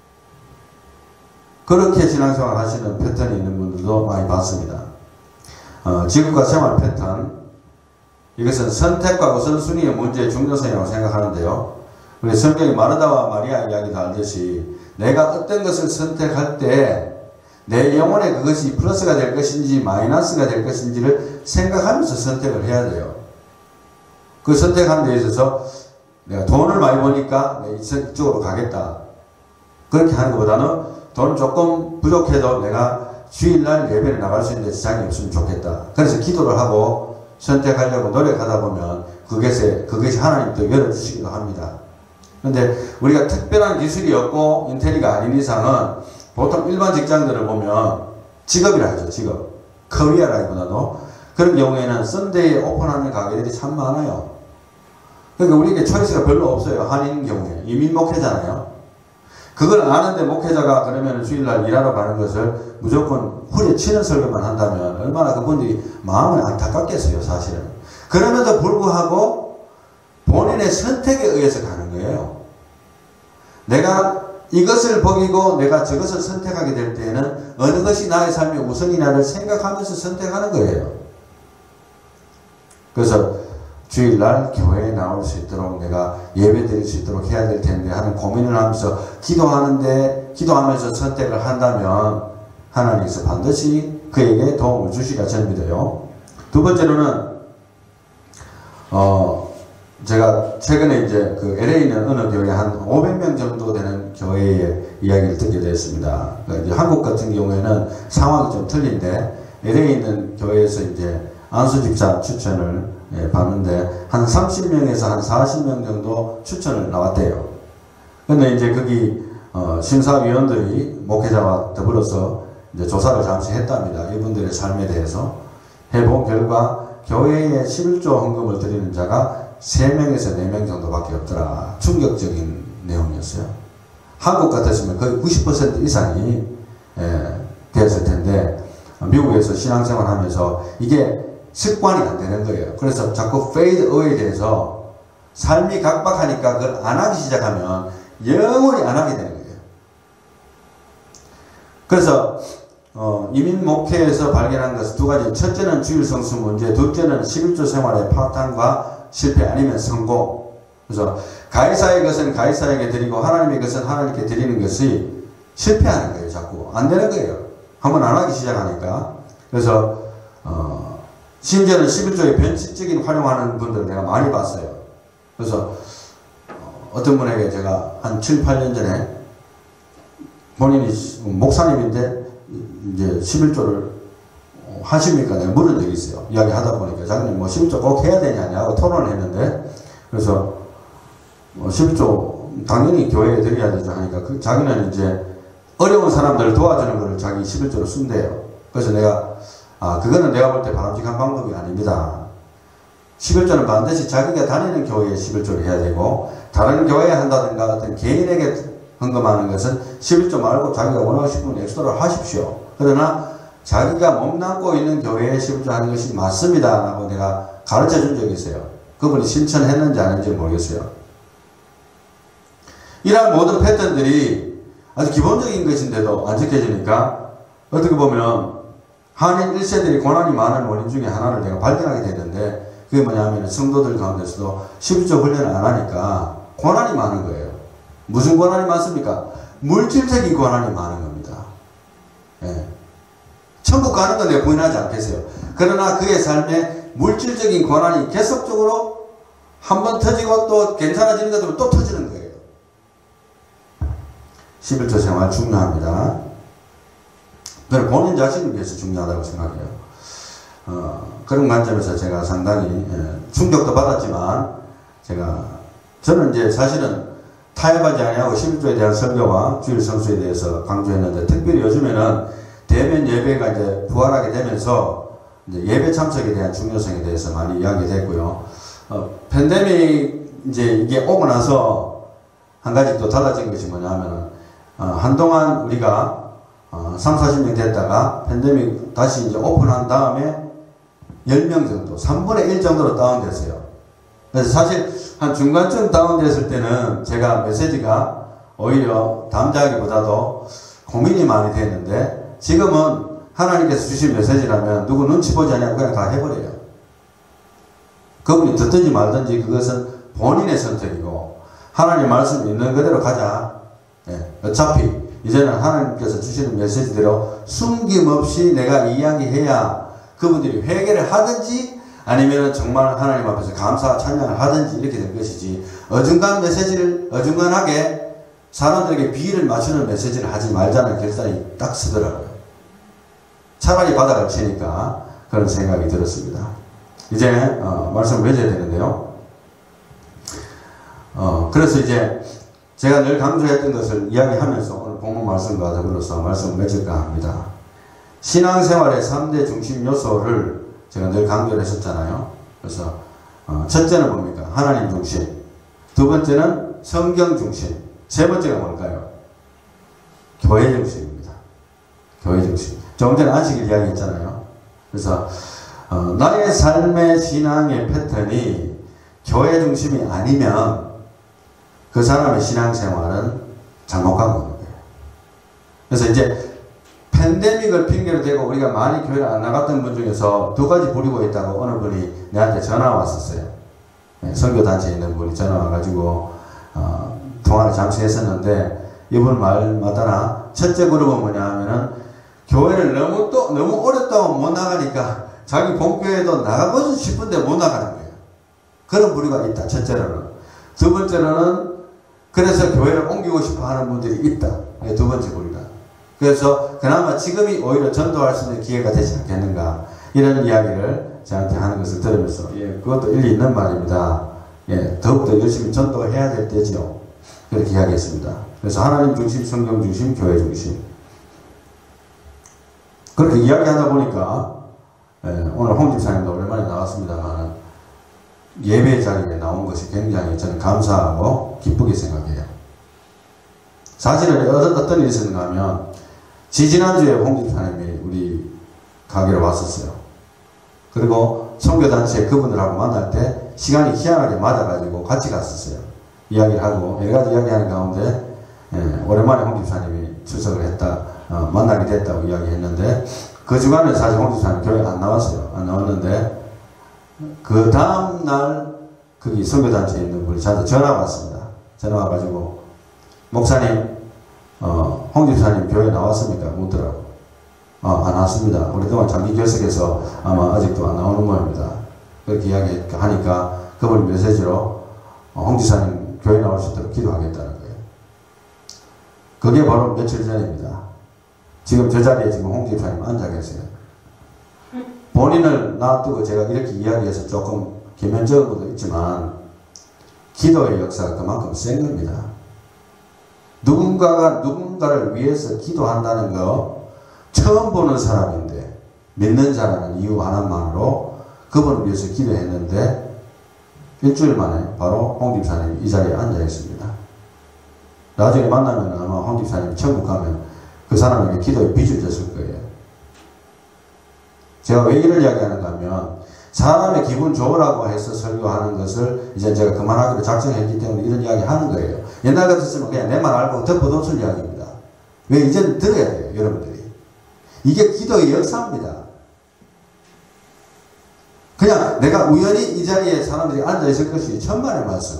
그렇게 신앙생활 하시는 패턴이 있는 분들도 많이 봤습니다. 어, 지금과 생활 패턴, 이것은 선택과 우선순위의 문제의 중요성이라고 생각하는데요. 우리 성경의 마르다와 마리아 이야기도 알듯이 내가 어떤 것을 선택할 때 내 영혼에 그것이 플러스가 될 것인지 마이너스가 될 것인지를 생각하면서 선택을 해야 돼요. 그 선택하는 데 있어서 내가 돈을 많이 버니까 이쪽으로 가겠다. 그렇게 하는 것보다는 돈 조금 부족해도 내가 주일날 예배를 나갈 수 있는 데 지장이 없으면 좋겠다. 그래서 기도를 하고 선택하려고 노력하다 보면 그것에, 그것이 하나님도 열어주시기도 합니다. 그런데 우리가 특별한 기술이 없고 인텔리가 아닌 이상은 보통 일반 직장들을 보면 직업이라 하죠. 직업. 커리어라기보다도 그런 경우에는 썬데이에 오픈하는 가게들이 참 많아요. 그러니까 우리에게 초이스가 별로 없어요. 한인 경우에. 이민 목회잖아요. 그걸 아는데 목회자가 그러면 주일날 일하러 가는 것을 무조건 후려치는 설교만 한다면 얼마나 그분들이 마음을 안타깝겠어요. 사실은. 그럼에도 불구하고 본인의 선택에 의해서 가는 거예요. 내가 이것을 버리고 내가 저것을 선택하게 될 때에는 어느 것이 나의 삶의 우선이냐를 생각하면서 선택하는 거예요. 그래서 주일날 교회에 나올 수 있도록 내가 예배 드릴 수 있도록 해야 될 텐데 하는 고민을 하면서 기도하는데 기도하면서 선택을 한다면 하나님께서 반드시 그에게 도움을 주시리라 전믿어요. 두 번째로는 어 제가 최근에 이제 그 엘에이에 있는 어느 교회 한 오백 명 정도 되는 교회의 이야기를 듣게 됐습니다. 그러니까 이제 한국 같은 경우에는 상황이 좀 틀린데 엘에이에 있는 교회에서 이제 안수 집사 추천을 예, 받는데 한 삼십 명에서 한 사십 명 정도 추천을 나왔대요. 근데 이제 거기 어, 심사위원들이 목회자와 더불어서 이제 조사를 잠시 했답니다. 이분들의 삶에 대해서 해본 결과 교회에 십일조 헌금을 드리는 자가 세 명에서 네 명 정도밖에 없더라. 충격적인 내용이었어요. 한국 같았으면 거의 구십 퍼센트 이상이 예, 되었을 텐데 미국에서 신앙생활 하면서 이게 습관이 안 되는 거예요. 그래서 자꾸 페이드 어웨이에 대해서 삶이 각박하니까 그걸 안 하기 시작하면 영원히 안 하게 되는 거예요. 그래서 어, 이민 목회에서 발견한 것은 두 가지. 첫째는 주일 성수 문제, 둘째는 십일조 생활의 파탄과 실패 아니면 성공. 그래서 가이사의 것은 가이사에게 드리고 하나님의 것은 하나님께 드리는 것이 실패하는 거예요. 자꾸 안 되는 거예요. 한번 안 하기 시작하니까. 그래서 어, 심지어는 십일조의 변칙적인 활용하는 분들을 내가 많이 봤어요. 그래서 어, 어떤 분에게 제가 한 칠, 팔 년 전에 본인이 목사님인데 이제 십일조를 하십니까? 내가 물은 적이 있어요. 이야기 하다 보니까 자기는 뭐 십일조 꼭 해야 되냐고 토론을 했는데, 그래서 뭐 십일조 당연히 교회에 드려야 되죠 하니까 그 자기는 이제 어려운 사람들을 도와주는 것을 자기 십일조로 쓴대요. 그래서 내가 아 그거는 내가 볼 때 바람직한 방법이 아닙니다. 십일조는 반드시 자기가 다니는 교회에 십일조를 해야 되고 다른 교회에 한다든가 어떤 개인에게 헌금하는 것은 십일조 말고 자기가 원하고 싶은 엑스트라를 하십시오. 그러나 자기가 몸담고 있는 교회에 십일조 하는 것이 맞습니다 라고 내가 가르쳐 준 적이 있어요. 그분이 실천했는지 아닌지 모르겠어요. 이러한 모든 패턴들이 아주 기본적인 것인데도 안 지켜지니까 어떻게 보면 한인 일 세들이 고난이 많은 원인 중에 하나를 내가 발견하게 됐는데, 그게 뭐냐면 성도들 가운데서도 십일조 훈련을 안 하니까 고난이 많은 거예요. 무슨 고난이 많습니까? 물질적인 고난이 많은 겁니다. 예. 천국 가는 건 내가 부인하지 않겠어요. 그러나 그의 삶에 물질적인 고난이 계속적으로 한번 터지고 또 괜찮아지는 것들은 또 터지는 거예요. 십일조 생활 중요합니다. 저는 본인 자신을 위해서 중요하다고 생각해요. 어, 그런 관점에서 제가 상당히 예, 충격도 받았지만, 제가 저는 이제 사실은 타협하지 아니하고 십일조에 대한 설교와 주일 성수에 대해서 강조했는데, 특별히 요즘에는 대면 예배가 이제 부활하게 되면서 이제 예배 참석에 대한 중요성에 대해서 많이 이야기됐고요. 어, 팬데믹 이제 이게 오고 나서 한 가지 또 달라진 것이 뭐냐면, 어, 한동안 우리가 어, 삼사십 명 됐다가 팬데믹 다시 이제 오픈한 다음에 열 명 정도, 삼분의 일 정도로 다운됐어요. 그래서 사실 한 중간쯤 다운됐을 때는 제가 메시지가 오히려 담자하기보다도 고민이 많이 됐는데, 지금은 하나님께서 주신 메시지라면 누구 눈치 보지 않고 그냥 다 해버려요. 그분이 듣든지 말든지 그것은 본인의 선택이고, 하나님 말씀 있는 그대로 가자. 예, 어차피 이제는 하나님께서 주시는 메시지대로 숨김없이 내가 이야기해야 그분들이 회개를 하든지 아니면 정말 하나님 앞에서 감사 찬양을 하든지 이렇게 된 것이지, 어중간 메시지를 어중간하게 사람들에게 비위를 맞추는 메시지를 하지 말자는 결단이 딱 서더라고요. 차라리 바닥을 치니까 그런 생각이 들었습니다. 이제 어, 말씀을 맺어야 되는데요. 어, 그래서 이제 제가 늘 강조했던 것을 이야기하면서 오늘 본문 말씀과 더불어서 말씀을 맺을까 합니다. 신앙생활의 삼 대 중심 요소를 제가 늘 강조를 했었잖아요. 그래서 어, 첫째는 뭡니까? 하나님 중심. 두 번째는 성경 중심. 세 번째가 뭘까요? 교회 중심입니다. 교회 중심. 조금 전에 안식일 이야기했잖아요. 그래서 어, 나의 삶의 신앙의 패턴이 교회 중심이 아니면 그 사람의 신앙생활은 잘못 가고 있는 거예요. 그래서 이제 팬데믹을 핑계로 대고 우리가 많이 교회를 안 나갔던 분 중에서 두 가지 부리고 있다고 어느 분이 내한테 전화 왔었어요. 네, 선교단체에 있는 분이 전화 와가지고 어, 통화를 잠시 했었는데, 이분 말마다나 첫째 그룹은 뭐냐 하면은 교회를 너무 또 너무 오랫동안 못 나가니까 자기 본교회도 나가고 싶은데 못 나가는 거예요. 그런 부류가 있다. 첫째로는. 두 번째로는 그래서 교회를 옮기고 싶어 하는 분들이 있다. 두 번째 부류가. 그래서 그나마 지금이 오히려 전도할 수 있는 기회가 되지 않겠는가, 이런 이야기를 저한테 하는 것을 들으면서, 예, 그것도 일리 있는 말입니다. 예, 더욱더 열심히 전도해야 될 때지요. 그렇게 이야기했습니다. 그래서 하나님 중심, 성경 중심, 교회 중심. 그렇게 이야기하다 보니까 예, 오늘 홍 집사님도 오랜만에 나왔습니다만 예배 자리에 나온 것이 굉장히 저는 감사하고 기쁘게 생각해요. 사실은 어떤 일이 있었는가 하면, 지지난주에 홍 집사님이 우리 가게로 왔었어요. 그리고 선교단체 그분들하고 만날 때 시간이 희한하게 맞아가지고 같이 갔었어요. 이야기를 하고 여러 가지 이야기하는 가운데 예, 오랜만에 홍 집사님이 출석을 했다, 어, 만나게 됐다고 이야기했는데, 그 주간에 사실 홍 집사님 교회 안 나왔어요. 안 나왔는데 그 다음날 거기 선교단체에 있는 분이 저한테 전화가 왔습니다. 전화 와가지고 목사님, 어, 홍 집사님 교회 나왔습니까? 묻더라고. 어, 안 왔습니다. 오랫동안 장기 결석해서 아마 아직도 안 나오는 모양입니다. 그렇게 이야기하니까 그분이 메시지로 어, 홍 집사님 교회 나올 수 있도록 기도하겠다는 거예요. 그게 바로 며칠 전입니다. 지금 저 자리에 지금 홍 집사님 앉아 계세요. 본인을 놔두고 제가 이렇게 이야기해서 조금 개면적인 것도 있지만 기도의 역사가 그만큼 센 겁니다. 누군가가 누군가를 위해서 기도한다는 거 처음 보는 사람인데 믿는 자라는 이유 하나만으로 그분을 위해서 기도했는데 일주일 만에 바로 홍 집사님이 이 자리에 앉아 있습니다. 나중에 만나면 아마 홍 집사님이 천국 가면 그 사람에게 기도의 빚을 졌을 거예요. 제가 왜 이를 이야기하는가 하면, 사람의 기분 좋으라고 해서 설교하는 것을 이제 제가 그만하기로 작정했기 때문에 이런 이야기 하는 거예요. 옛날 같았으면 그냥 내 말 알고 덮어뒀을 이야기입니다. 왜 이제는 들어야 돼요, 여러분들이. 이게 기도의 역사입니다. 그냥 내가 우연히 이 자리에 사람들이 앉아있을 것이 천만의 말씀.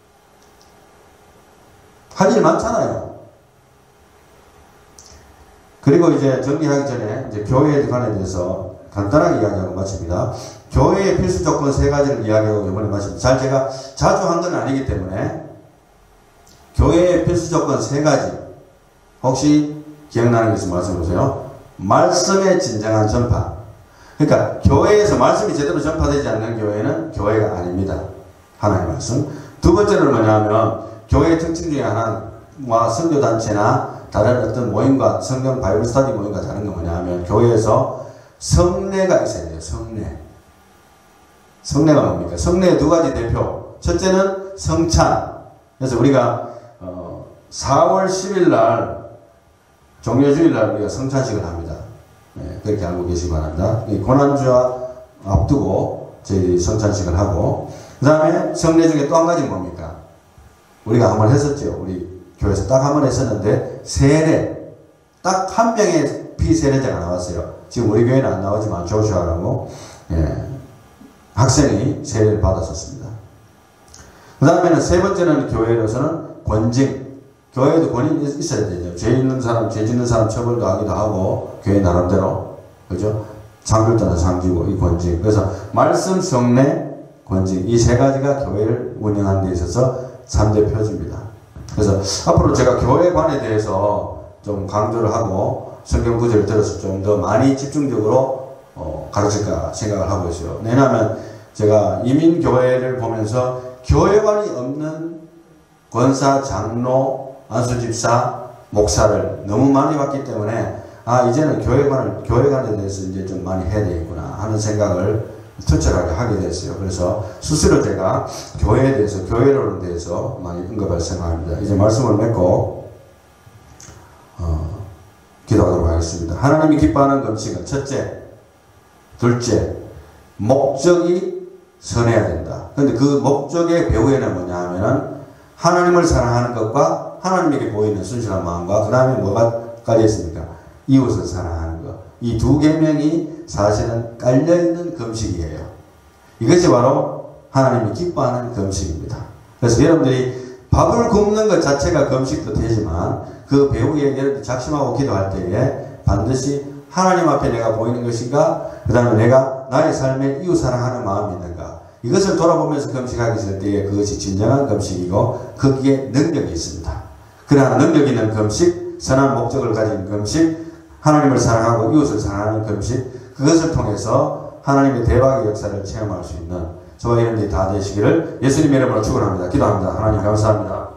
할 일 많잖아요. 그리고 이제 정리하기 전에 이제 교회에 관에 대해서 간단하게 이야기하고 마칩니다. 교회의 필수 조건 세 가지를 이야기하고 이번에 마칩니다. 잘 제가 자주 한 건 아니기 때문에 교회의 필수 조건 세 가지 혹시 기억나는 게 있으면 말씀해 보세요. 말씀의 진정한 전파. 그러니까 교회에서 말씀이 제대로 전파되지 않는 교회는 교회가 아닙니다. 하나님의 말씀. 두 번째는 뭐냐면 교회의 특징 중에 하나와 선교단체나 다른 어떤 모임과 성경 바이블 스터디 모임과 다른 건 뭐냐 하면 교회에서 성례가 있어야 돼요. 성례. 성례가 뭡니까? 성례의 두 가지 대표. 첫째는 성찬. 그래서 우리가 어 사월 십일 날 종려주일날 우리가 성찬식을 합니다. 예, 그렇게 알고 계시기 바랍니다. 고난주와 앞두고 저희 성찬식을 하고, 그 다음에 성례 중에 또 한 가지 뭡니까? 우리가 한 번 했었죠. 우리 교회에서 딱 한 번 했었는데, 세례. 딱 한 명의 피세례자가 나왔어요. 지금 우리 교회는 안 나오지만 조슈아라고, 예, 학생이 세례를 받았었습니다. 그 다음에는 세 번째는 교회로서는 권징. 교회에도 권위는 있어야 되죠. 죄 있는 사람, 죄 짓는 사람 처벌도 하기도 하고, 교회 나름대로. 그죠? 장글 떠나 장지고, 이 권징. 그래서 말씀, 성례, 권징. 이 세 가지가 교회를 운영하는 데 있어서 삼 대 표지입니다. 그래서 앞으로 제가 교회관에 대해서 좀 강조를 하고, 성경 구절을 들어서 좀 더 많이 집중적으로 어, 가르칠까 생각을 하고 있어요. 왜냐하면 제가 이민교회를 보면서 교회관이 없는 권사, 장로, 안수집사, 목사를 너무 많이 봤기 때문에, 아, 이제는 교회관을, 교회관에 대해서 이제 좀 많이 해야 되겠구나 하는 생각을 투철하게 하게 됐어요. 그래서 스스로 제가 교회에 대해서, 교회론에 대해서 많이 언급할 생각입니다. 이제 말씀을 맺고, 어, 기도하도록 하겠습니다. 하나님이 기뻐하는 금식은 첫째, 둘째, 목적이 선해야 된다. 그런데 그 목적의 배후에는 뭐냐 하면은 하나님을 사랑하는 것과 하나님에게 보이는 순수한 마음과 그 다음에 뭐가 깔려 있습니까? 이웃을 사랑하는 것. 이 두 계명이 사실은 깔려있는 금식이에요. 이것이 바로 하나님이 기뻐하는 금식입니다. 그래서 여러분들이 밥을 굶는 것 자체가 금식도 되지만 그 배후에 여러분들이 작심하고 기도할 때에 반드시 하나님 앞에 내가 보이는 것인가, 그 다음에 내가 나의 삶에 이웃 사랑하는 마음이 있는가, 이것을 돌아보면서 금식하게 될 때에 그것이 진정한 금식이고 거기에 능력이 있습니다. 그러나 능력 있는 금식, 선한 목적을 가진 금식, 하나님을 사랑하고 이웃을 사랑하는 금식, 그것을 통해서 하나님의 대박의 역사를 체험할 수 있는 저와 여러분들이 다 되시기를 예수님의 이름으로 축원합니다. 기도합니다. 하나님 감사합니다.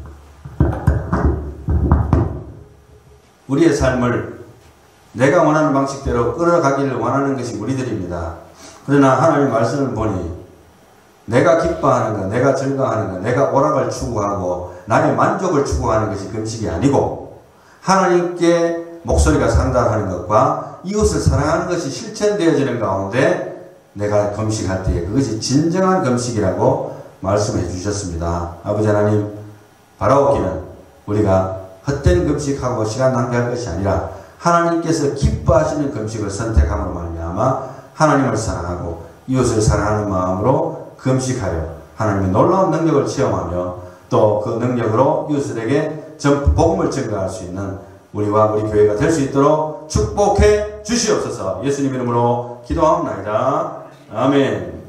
우리의 삶을 내가 원하는 방식대로 끌어가기를 원하는 것이 우리들입니다. 그러나 하나님 말씀을 보니 내가 기뻐하는 것, 내가 즐거워하는 것, 내가 오락을 추구하고 나의 만족을 추구하는 것이 금식이 아니고 하나님께 목소리가 상달하는 것과 이웃을 사랑하는 것이 실천되어지는 가운데 내가 금식할 때에 그것이 진정한 금식이라고 말씀해 주셨습니다. 아버지 하나님, 바라옵기는 우리가 헛된 금식하고 시간 낭비할 것이 아니라 하나님께서 기뻐하시는 금식을 선택함으로 말미암아 하나님을 사랑하고 이웃을 사랑하는 마음으로 금식하여 하나님의 놀라운 능력을 체험하며 또 그 능력으로 이웃들에게 전 복음을 증거할 수 있는 우리와 우리 교회가 될 수 있도록 축복해 주시옵소서. 예수님 이름으로 기도하옵나이다. 아멘.